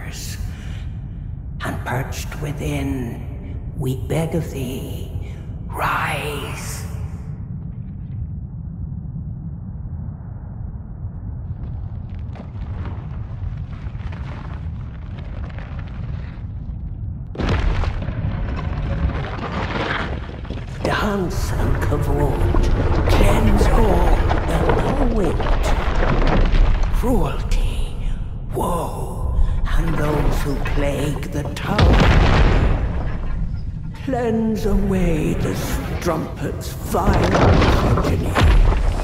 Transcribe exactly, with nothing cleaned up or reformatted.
chambers. And perched within, we beg of thee, rise. Dance and kavod, cleanse all the poet. Cruelty, woe, and those who plague the tower. Cleanse away the strumpet's vile progeny.